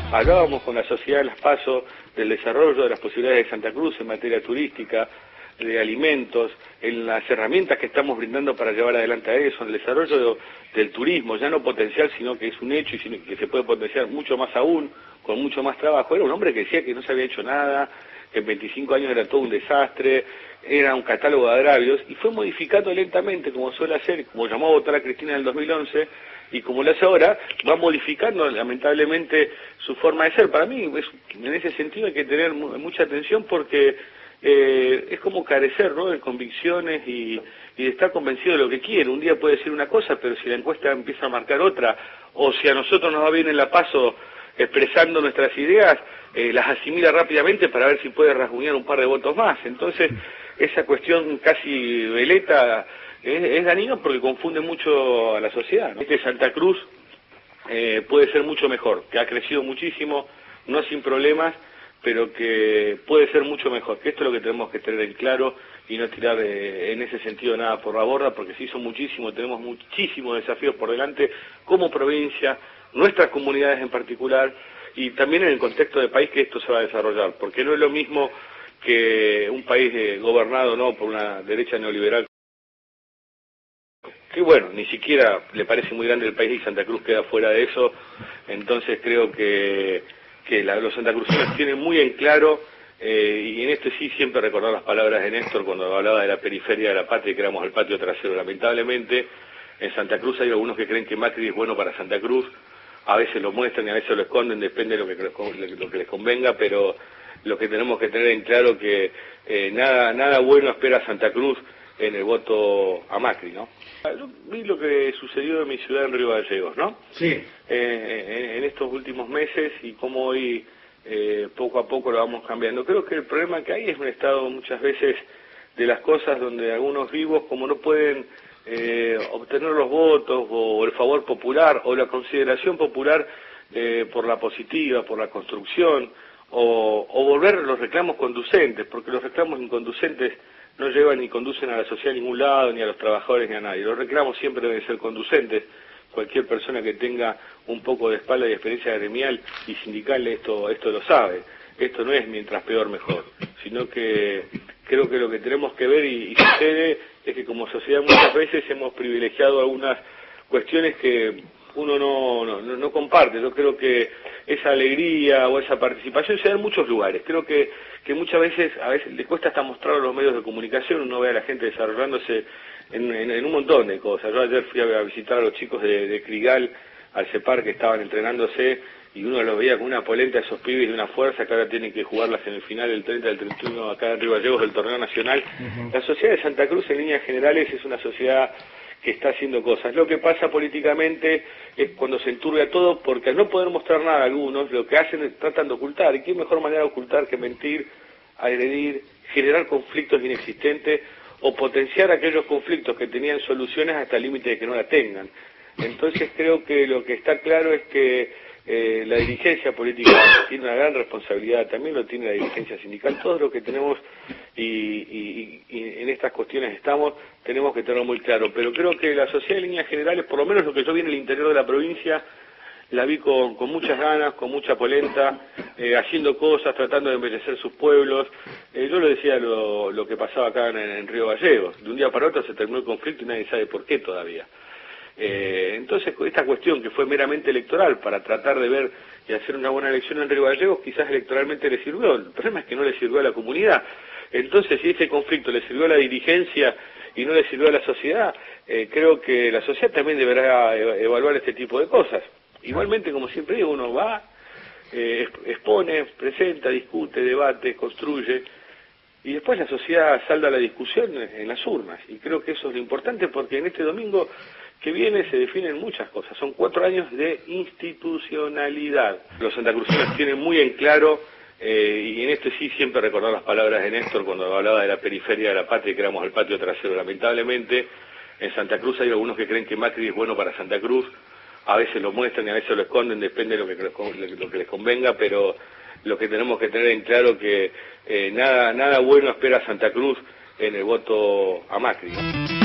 Hablábamos con la sociedad de Las PASO del desarrollo de las posibilidades de Santa Cruz en materia turística, de alimentos, en las herramientas que estamos brindando para llevar adelante a eso, en el desarrollo del turismo, ya no potencial, sino que es un hecho y que se puede potenciar mucho más aún, con mucho más trabajo. Era un hombre que decía que no se había hecho nada, que en 25 años era todo un desastre, era un catálogo de agravios, y fue modificando lentamente, como suele hacer, como llamó a votar a Cristina en el 2011, y como lo hace ahora, va modificando lamentablemente su forma de ser. Para mí, en ese sentido hay que tener mucha atención porque es como carecer, ¿no?, de convicciones y de estar convencido de lo que quiere. Un día puede decir una cosa, pero si la encuesta empieza a marcar otra, o si a nosotros nos va bien en la PASO expresando nuestras ideas, las asimila rápidamente para ver si puede rasguñar un par de votos más. Entonces, esa cuestión casi veleta es dañino porque confunde mucho a la sociedad, ¿no? Santa Cruz puede ser mucho mejor, que ha crecido muchísimo, no sin problemas, pero que puede ser mucho mejor, que esto es lo que tenemos que tener en claro y no tirar en ese sentido nada por la borda, porque se hizo muchísimo, tenemos muchísimos desafíos por delante como provincia, nuestras comunidades en particular, y también en el contexto del país que esto se va a desarrollar, porque no es lo mismo que un país gobernado, ¿no?, por una derecha neoliberal, que bueno, ni siquiera le parece muy grande el país y Santa Cruz queda fuera de eso. Entonces creo que los santacruceños tienen muy en claro, y en esto sí siempre recordar las palabras de Néstor cuando hablaba de la periferia de la patria y que éramos el patio trasero. Lamentablemente en Santa Cruz hay algunos que creen que Macri es bueno para Santa Cruz, a veces lo muestran y a veces lo esconden, depende de lo que les convenga, pero lo que tenemos que tener en claro que nada bueno espera Santa Cruz en el voto a Macri, ¿no? Yo vi lo que sucedió en mi ciudad, en Río Gallegos, ¿no? Sí. En estos últimos meses y cómo hoy poco a poco lo vamos cambiando. Creo que el problema que hay es un estado muchas veces de las cosas donde algunos vivos, como no pueden obtener los votos o el favor popular o la consideración popular por la positiva, por la construcción, o volver los reclamos conducentes, porque los reclamos inconducentes no llevan ni conducen a la sociedad a ningún lado, ni a los trabajadores, ni a nadie. Los reclamos siempre deben ser conducentes. Cualquier persona que tenga un poco de espalda y experiencia gremial y sindical esto lo sabe. Esto no es mientras peor mejor, sino que creo que lo que tenemos que ver y sucede es que como sociedad muchas veces hemos privilegiado algunas cuestiones que uno no comparte. Yo creo que esa alegría o esa participación se da en muchos lugares. Creo que muchas veces, a veces le cuesta hasta mostrar a los medios de comunicación, uno ve a la gente desarrollándose en un montón de cosas. Yo ayer fui a visitar a los chicos de Crigal, al CEPAR, que estaban entrenándose, y uno los veía con una polenta a esos pibes y una fuerza que ahora tienen que jugarlas en el final del 30 del 31 acá en Río Gallegos del torneo nacional. La sociedad de Santa Cruz en líneas generales es una sociedad que está haciendo cosas. Lo que pasa políticamente es cuando se enturbia todo, porque al no poder mostrar nada a algunos, lo que hacen es tratan de ocultar. ¿Y qué mejor manera de ocultar que mentir, agredir, generar conflictos inexistentes o potenciar aquellos conflictos que tenían soluciones hasta el límite de que no la tengan? Entonces creo que lo que está claro es que la dirigencia política tiene una gran responsabilidad, también lo tiene la dirigencia sindical, todos los que tenemos y en estas cuestiones estamos, tenemos que tenerlo muy claro, pero creo que la sociedad en líneas generales, por lo menos lo que yo vi en el interior de la provincia, la vi con muchas ganas, con mucha polenta, haciendo cosas, tratando de embellecer sus pueblos. Yo lo decía lo que pasaba acá en Río Gallegos, de un día para otro se terminó el conflicto y nadie sabe por qué todavía. Entonces esta cuestión que fue meramente electoral para tratar de ver y hacer una buena elección en Río Gallegos quizás electoralmente le sirvió, el problema es que no le sirvió a la comunidad. Entonces si ese conflicto le sirvió a la dirigencia y no le sirvió a la sociedad, creo que la sociedad también deberá evaluar este tipo de cosas. Igualmente, como siempre digo, uno va, expone, presenta, discute, debate, construye, y después la sociedad salda la discusión en las urnas, y creo que eso es lo importante porque en este domingo que viene se definen muchas cosas. Son 4 años de institucionalidad. Los santacruceños tienen muy en claro, y en esto sí siempre recordar las palabras de Néstor cuando hablaba de la periferia de la patria y que éramos el patio trasero. Lamentablemente en Santa Cruz hay algunos que creen que Macri es bueno para Santa Cruz, a veces lo muestran y a veces lo esconden, depende de lo que les convenga, pero lo que tenemos que tener en claro que nada bueno espera Santa Cruz en el voto a Macri, ¿no?